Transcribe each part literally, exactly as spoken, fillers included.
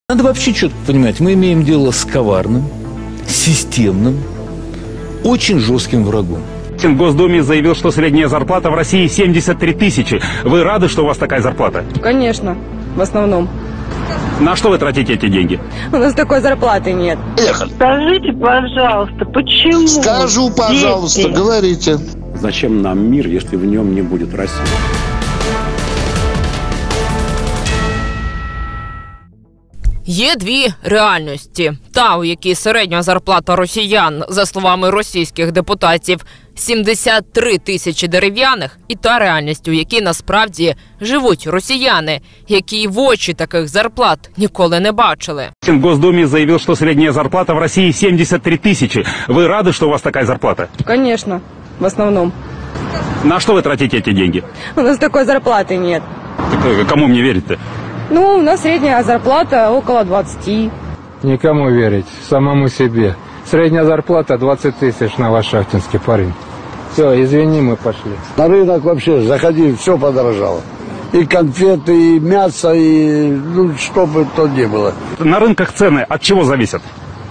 Надо вообще четко понимать, мы имеем дело с коварным, системным, очень жестким врагом. В Госдуме заявил, что средняя зарплата в России семьдесят три тысячи. Вы рады, что у вас такая зарплата? Конечно, в основном. На что вы тратите эти деньги? У нас такой зарплаты нет. Ехали. Скажите, пожалуйста, почему? Скажу, пожалуйста, дети? говорите. Зачем нам мир, если в нем не будет России? Є дві реальності. Та, у якій середня зарплата росіян, за словами російських депутатів, сімдесят три тисячі дерев'яних, і та реальність, у якій насправді живуть росіяни, які в очі таких зарплат ніколи не бачили. В Госдуме заявил, что средняя зарплата в России семьдесят три тысячи. Вы рады, что у вас такая зарплата? Конечно, в основном. На что вы тратите эти деньги? У нас такой зарплаты нет. Так, кому мне верить-то? Ну, у нас средняя зарплата около двадцати. Никому верить, самому себе. Средняя зарплата двадцать тысяч на Лошадинске, парень. Все, извини, мы пошли. На рынок вообще заходи, все подорожало. И конфеты, и мясо, и ну, что бы то ни было. На рынках цены от чего зависят?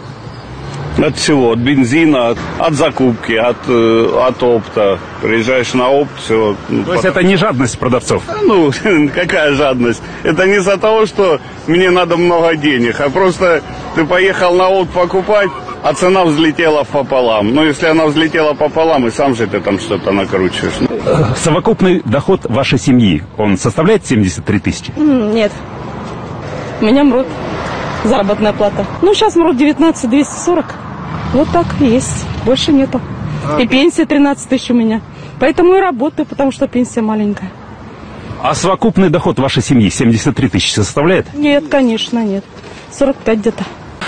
От всего, от бензина, от, от закупки, от, э, от опта. Приезжаешь на опт, все. Ну, То есть это не жадность продавцов? Ну, какая жадность? Это не из-за того, что мне надо много денег, а просто ты поехал на опт покупать, а цена взлетела пополам. Ну, если она взлетела пополам, и сам же ты там что-то накручиваешь. Совокупный доход вашей семьи, он составляет семьдесят три тысячи? Нет. У меня МРОД. Заработная плата. Ну, сейчас МРОД девятнадцать двести сорок. Вот так и есть. Больше нету. И пенсия тринадцать тысяч у меня. Поэтому и работаю, потому что пенсия маленькая. А совокупный доход вашей семьи семьдесят три тысячи составляет? Нет, конечно, нет. сорок пять где-то.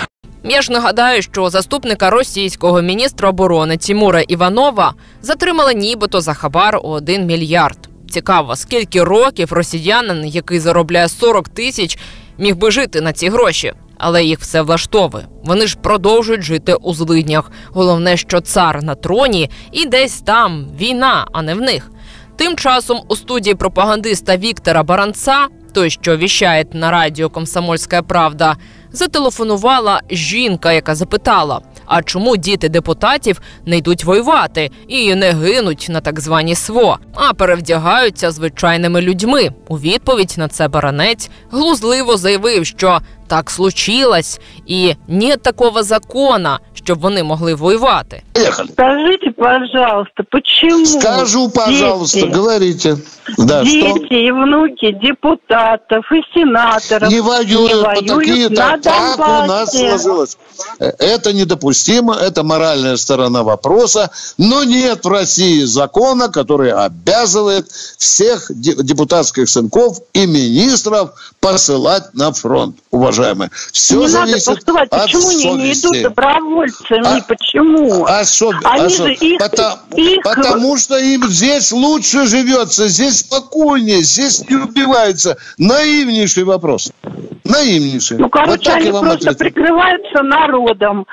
Я ж нагадаю, що заступника російського міністра оборони Тимура Іванова затримали нібито за хабар у один мільярд. Цікаво, скільки років росіянин, який заробляє сорок тисяч, міг би жити на ці гроші. Але їх все влаштовує. Вони ж продовжують жити у злиднях. Головне, що цар на троні і десь там війна, а не в них. Тим часом у студії пропагандиста Віктора Баранца, той, що віщає на радіо «Комсомольська правда», зателефонувала жінка, яка запитала, а чому діти депутатів не йдуть воювати і не гинуть на так звані СВО, а перевдягаються звичайними людьми. У відповідь на це Баранець глузливо заявив, що так случилось, і нет такого закона, щоб вони могли воювати. Ехали. Скажите, пожалуйста, почему? Скажу, пожалуйста, дети, говорите. Да, дети что? и внуки депутатов и сенаторов Не воюют, не по такие, на так, так у нас сложилось. Это недопустимо, это моральная сторона вопроса, но нет в России закона, который обязывает всех депутатских сынков и министров посылать на фронт, уважаемые. Все не зависит надо посылать. от Почему совести. они не идут добровольцами? А, Почему? Особ... Они особ... же их, потому, их... потому что им здесь лучше живется, здесь спокойнее, здесь не убивается. Наивнейший вопрос. Наивнейший. Ну, короче, вот так они я вам просто ответил. прикрываются народом.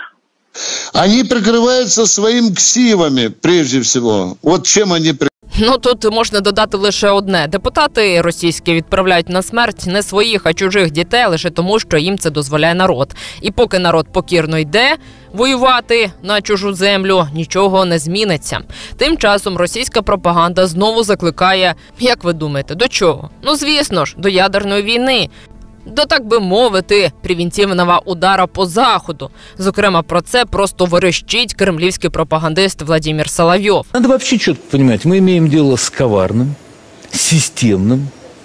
Они прикрываются своим ксивами, прежде всего. Вот чем они прикрываются. Ну, тут можна додати лише одне. Депутати російські відправляють на смерть не своїх, а чужих дітей лише тому, що їм це дозволяє народ. І поки народ покірно йде воювати на чужу землю, нічого не зміниться. Тим часом російська пропаганда знову закликає, як ви думаєте, до чого? Ну, звісно ж, до ядерної війни. До, так би мовити, превентивного удара по Заходу. Зокрема, про це просто верещить кремлівський пропагандист Владимир Соловйов. Надо вообще четко понимать, мы имеем дело с коварным, системным,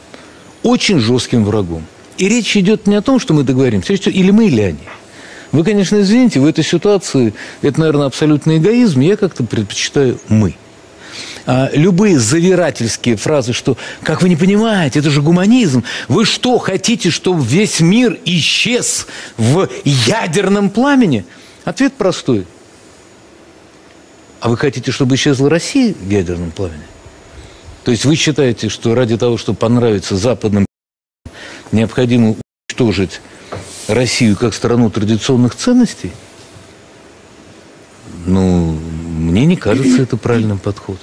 очень жестким врагом. И речь идет не о том, что мы договоримся, речь идет или мы, или они. Вы, конечно, извините, в этой ситуации это, наверное, абсолютный эгоизм, я как-то предпочитаю «мы». А любые завирательские фразы, что, как вы не понимаете, это же гуманизм. Вы что, хотите, чтобы весь мир исчез в ядерном пламени? Ответ простой. А вы хотите, чтобы исчезла Россия в ядерном пламени? То есть вы считаете, что ради того, чтобы понравиться западным, необходимо уничтожить Россию как страну традиционных ценностей? Ну, мне не кажется это правильным подходом.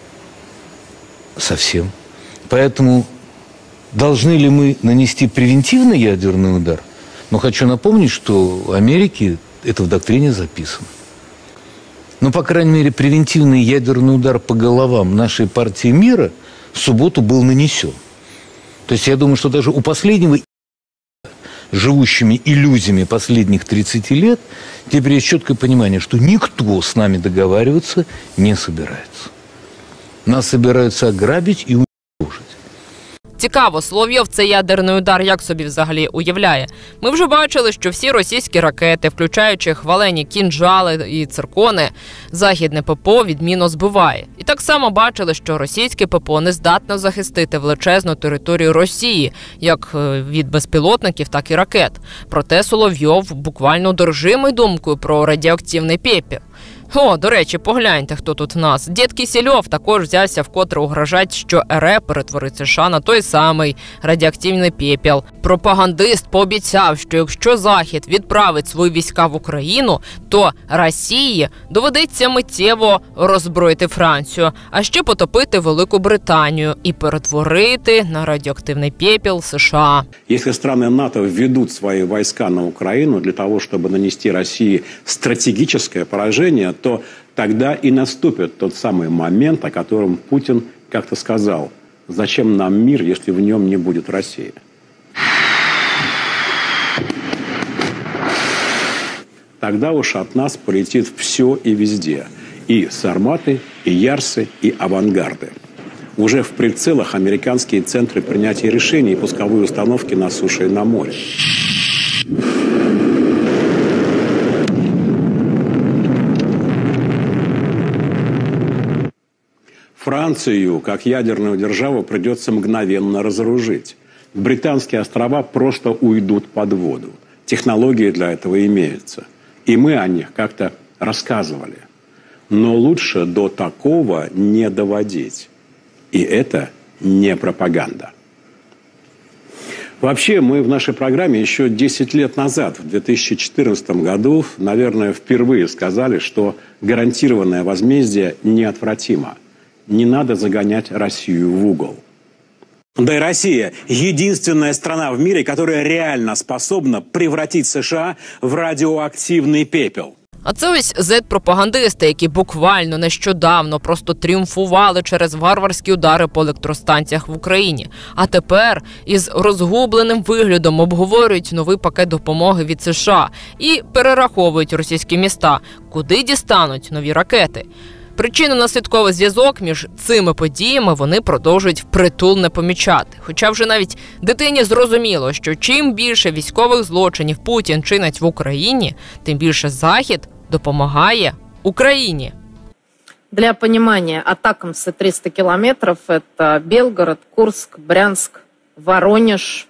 Совсем. Поэтому должны ли мы нанести превентивный ядерный удар? Но хочу напомнить, что в Америке это в доктрине записано. Ну, по крайней мере, превентивный ядерный удар по головам нашей партии мира в субботу был нанесен. То есть я думаю, что даже у последнего, живущими иллюзиями последних тридцати лет, теперь есть четкое понимание, что никто с нами договариваться не собирается. Нас собираются ограбить и уничтожить. Цікаво, Соловйов цей ядерний удар як собі взагалі уявляє? Ми вже бачили, що всі російські ракети, включаючи хвалені кінжали і циркони, західне ППО відмінно збиває. І так само бачили, що російське ППО не здатно захистити величезну територію Росії, як від безпілотників, так і ракет. Проте Соловйов буквально одержимий думкою про радіоактивний пепел. О, до речі, погляньте, хто тут в нас. Дід Кісельов також взявся вкотре угрожати, що РФ перетворить США на той самий радіоактивний пепел. Пропагандист пообіцяв, що якщо Захід відправить свої війська в Україну, то Росії доведеться миттєво роззброїти Францію, а ще потопити Велику Британію і перетворити на радіоактивний пепел США. Если страны НАТО введут свои войска на Украину для того, чтобы нанести России стратегическое поражение, то тогда и наступит тот самый момент, о котором Путин как-то сказал: «Зачем нам мир, если в нем не будет России?» Тогда уж от нас полетит все и везде. И сарматы, и ярсы, и авангарды. Уже в прицелах американские центры принятия решений и пусковые установки на суше и на море. Францию, как ядерную державу, придется мгновенно разоружить. Британские острова просто уйдут под воду. Технологии для этого имеются. И мы о них как-то рассказывали. Но лучше до такого не доводить. И это не пропаганда. Вообще, мы в нашей программе еще десять лет назад, в две тысячи четырнадцатом году, наверное, впервые сказали, что гарантированное возмездие неотвратимо. Не надо загонять Россию в угол. Да и Россия – единственная страна в мире, которая реально способна превратить США в радіоактивний пепел. А це ось зет-пропагандисти, які буквально нещодавно просто тріумфували через варварські удари по електростанціях в Україні. А тепер із розгубленим виглядом обговорюють новий пакет допомоги від США і перераховують російські міста, куди дістануть нові ракети. Причинно-наслідковий зв'язок між цими подіями вони продовжують впритул не помічати. Хоча вже навіть дитині зрозуміло, що чим більше військових злочинів Путін чинить в Україні, тим більше Захід допомагає Україні. Для понимания, атакамсы триста километров – это Белгород, Курск, Брянск, Воронеж,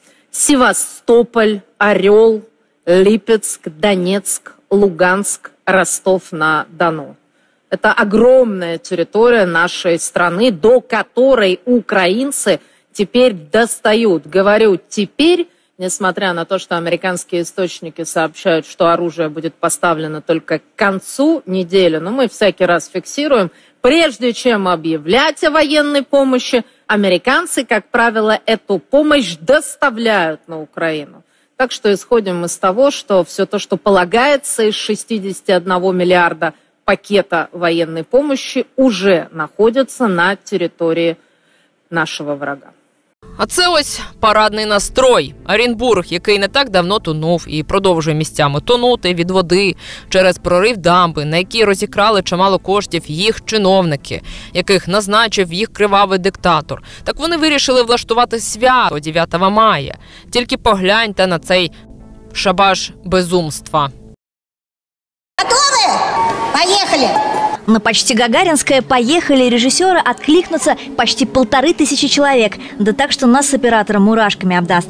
Севастополь, Орел, Липецк, Донецк, Луганск, Ростов-на-Дону. Это огромная территория нашей страны, до которой украинцы теперь достают. Говорю «теперь», несмотря на то, что американские источники сообщают, что оружие будет поставлено только к концу недели, но мы всякий раз фиксируем, прежде чем объявлять о военной помощи, американцы, как правило, эту помощь доставляют на Украину. Так что исходим из того, что все то, что полагается из шестидесяти одного миллиарда пакета военной помощи, уже находится на территории нашего врага. А це ось парадний настрой. Оренбург, який не так давно тонув і продовжує місцями тонути від води через прорив дамби, на якій розікрали чимало коштів їх чиновники, яких назначив їх кривавий диктатор. Так вони вирішили влаштувати свято дев'ятого мая. Тільки погляньте на цей шабаш безумства. Готовы? Поехали! На почти гагаринское «Поехали» режиссера откликнутся почти полторы тысячи человек. Да так, что нас с оператором мурашками обдаст.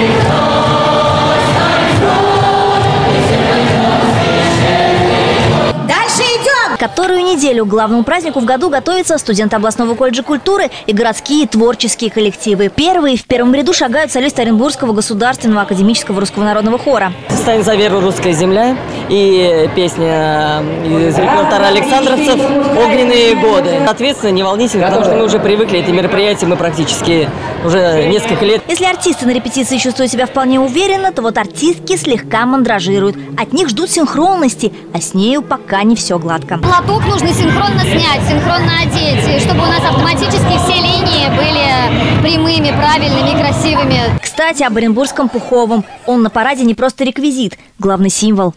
Дальше идем! Которую неделю к главному празднику в году готовятся студенты областного колледжа культуры и городские творческие коллективы. Первые в первом ряду шагают солисты Оренбургского государственного академического русского народного хора. Станет за веру русская земля, и песня из репертуара александровцев «Огненные годы». Соответственно, не волнительно, потому что мы уже привыкли, эти мероприятия мы практически уже несколько лет. Если артисты на репетиции чувствуют себя вполне уверенно, то вот артистки слегка мандражируют. От них ждут синхронности, а с нею пока не все гладко. Платок нужно синхронно снять, синхронно одеть, чтобы у нас автоматически все линии были прямыми, правильными, красивыми. Кстати, об оренбургском Пуховом. Он на параде не просто реквизит, главный символ.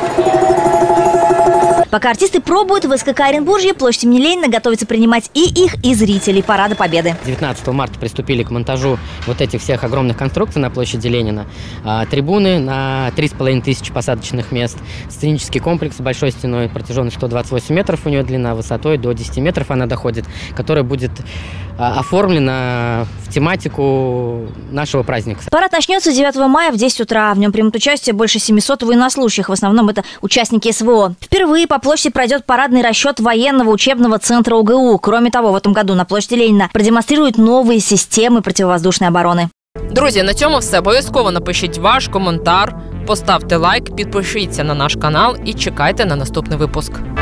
Пока артисты пробуют, в СКК Оренбуржье площадь имени Ленина готовится принимать и их, и зрителей Парада Победы. девятнадцатого марта приступили к монтажу вот этих всех огромных конструкций на площади Ленина. А, трибуны на три с половиной тысячи посадочных мест. Сценический комплекс с большой стеной, протяженностью сто двадцать восемь метров, у нее длина, высотой до десяти метров она доходит, которая будет а, оформлена в тематику нашего праздника. Парад начнется девятого мая в десять утра. В нем примут участие больше семисот военнослужащих. В основном это участники СВО. Впервые по площади пройдет парадный расчет военного учебного центра ОГУ. Кроме того, в этом году на площади Ленина продемонструют новые системи противовоздушной оборони. Друзі, на цьому все. Обов'язково напишіть ваш коментар, поставте лайк, підпишіться на наш канал і чекайте на наступний випуск.